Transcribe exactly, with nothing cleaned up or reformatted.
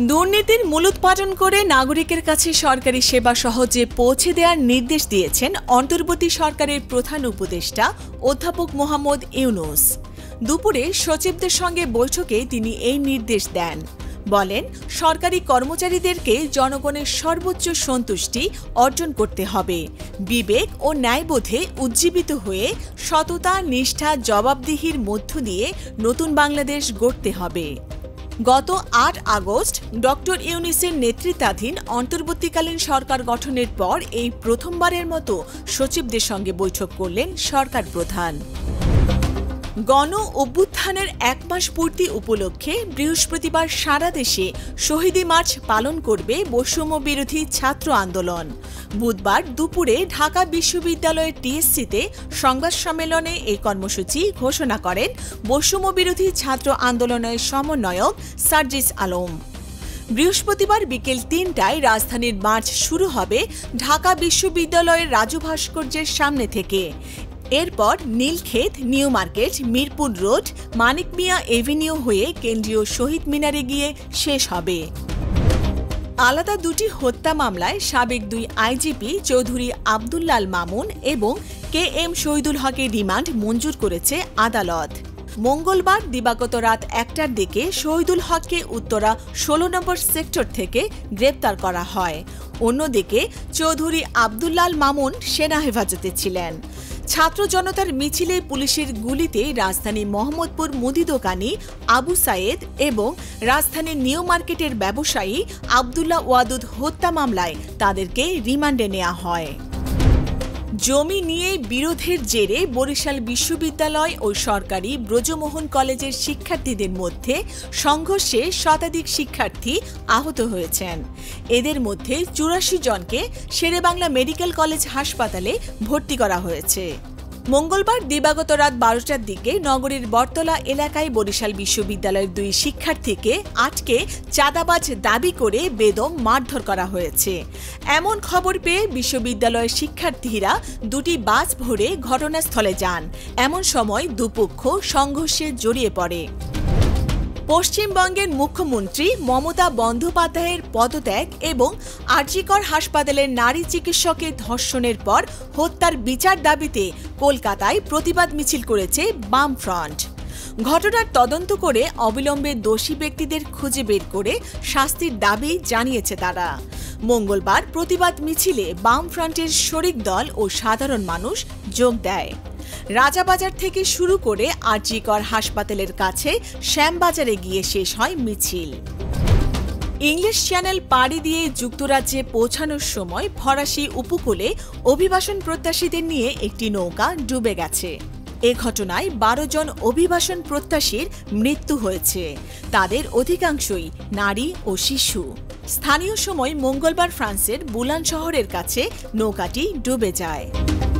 দুর্নীতির মূলোৎপাটন করে নাগরিকের কাছে সরকারি সেবা সহজে পৌঁছে দেওয়ার নির্দেশ দিয়েছেন অন্তর্বর্তী সরকারের প্রধান উপদেষ্টা অধ্যাপক মোহাম্মদ ইউনূস। দুপুরে সচিবদের সঙ্গে বৈঠকে তিনি এই নির্দেশ দেন। বলেন, সরকারি কর্মচারীদেরকে জনগণের সর্বোচ্চ সন্তুষ্টি অর্জন করতে হবে। বিবেক ও ন্যায়বোধে উজ্জীবিত হয়ে সততা, নিষ্ঠা, জবাবদিহির মধ্য দিয়ে নতুন বাংলাদেশ গড়তে হবে। গত আট আগস্ট ডক্টর ইউনূসের নেতৃত্বাধীন অন্তর্বর্তীকালীন সরকার গঠনের পর এই প্রথমবারের মতো সচিবদের সঙ্গে বৈঠক করলেন সরকার প্রধান। গণ অভ্যুত্থানের এক মাস পূর্তি উপলক্ষে বৃহস্পতিবার সারা দেশে শহীদি মার্চ পালন করবে বৈষম্য বিরোধী ছাত্র আন্দোলন। বুধবার দুপুরে ঢাকা বিশ্ববিদ্যালয়ের টিএসসিতে সংবাদ সম্মেলনে এই কর্মসূচি ঘোষণা করেন বৈষম্য বিরোধী ছাত্র আন্দোলনের সমন্বয়ক সার্জিস আলম। বৃহস্পতিবার বিকেল তিনটায় রাজধানীর মার্চ শুরু হবে ঢাকা বিশ্ববিদ্যালয়ের রাজু ভাস্কর্যের সামনে থেকে। এরপর Nilkhet, New Market, Mirpur Road, Manik Mia Avenue হয়ে কেন্দ্রীয় শহীদ মিনারে গিয়ে শেষ হবে। আলাদা দুটি হত্যা মামলায় সাবেক দুই আইজিপি চৌধুরী আবদুল্লাল মামুন এবং কে এম শহীদুল হকের রিমান্ড মঞ্জুর করেছে আদালত। মঙ্গলবার দিবাগত রাত একটার দিকে শহীদুল হককে উত্তরা ষোলো নম্বর সেক্টর থেকে গ্রেপ্তার করা হয়। অন্যদিকে চৌধুরী আবদুল্লাল মামুন সেনা হেফাজতে ছিলেন। ছাত্র জনতার মিছিলে পুলিশের গুলিতে রাজধানী মোহাম্মদপুর মুদি দোকানি আবু সায়েদ এবং রাজধানীর নিউ মার্কেটের ব্যবসায়ী আবদুল্লাহ ওয়াদুদ হত্যা মামলায় তাদেরকে রিমান্ডে নেওয়া হয়। জমি নিয়ে বিরোধের জেরে বরিশাল বিশ্ববিদ্যালয় ও সরকারি ব্রজমোহন কলেজের শিক্ষার্থীদের মধ্যে সংঘর্ষে শতাধিক শিক্ষার্থী আহত হয়েছেন। এদের মধ্যে চুরাশি জনকে শেরেবাংলা মেডিকেল কলেজ হাসপাতালে ভর্তি করা হয়েছে। মঙ্গলবার দিবাগত রাত বারোটার দিকে নগরীর বটতলা এলাকায় বরিশাল বিশ্ববিদ্যালয়ের দুই শিক্ষার্থীকে আটকে চাঁদাবাজ দাবি করে বেদম মারধর করা হয়েছে। এমন খবর পেয়ে বিশ্ববিদ্যালয়ের শিক্ষার্থীরা দুটি বাস ভরে ঘটনাস্থলে যান। এমন সময় দুপক্ষ সংঘর্ষে জড়িয়ে পড়ে। পশ্চিমবঙ্গের মুখ্যমন্ত্রী মমতা বন্দ্যোপাধ্যায়ের পদত্যাগ এবং আরজিকর হাসপাতালের নারী চিকিৎসকের ধর্ষণের পর হত্যার বিচার দাবিতে কলকাতায় প্রতিবাদ মিছিল করেছে বামফ্রন্ট। ঘটনার তদন্ত করে অবিলম্বে দোষী ব্যক্তিদের খুঁজে বের করে শাস্তির দাবি জানিয়েছে তারা। মঙ্গলবার প্রতিবাদ মিছিলে বামফ্রন্টের শরিক দল ও সাধারণ মানুষ যোগ দেয়। রাজাবাজার থেকে শুরু করে আরজিকর হাসপাতালের কাছে শ্যামবাজারে গিয়ে শেষ হয় মিছিল। ইংলিশ চ্যানেল পাড়ি দিয়ে যুক্তরাজ্যে পৌঁছানোর সময় ফরাসি উপকূলে অভিবাসন প্রত্যাশীদের নিয়ে একটি নৌকা ডুবে গেছে। এ ঘটনায় বারো জন অভিবাসন প্রত্যাশীর মৃত্যু হয়েছে। তাদের অধিকাংশই নারী ও শিশু। স্থানীয় সময় মঙ্গলবার ফ্রান্সের বুলান শহরের কাছে নৌকাটি ডুবে যায়।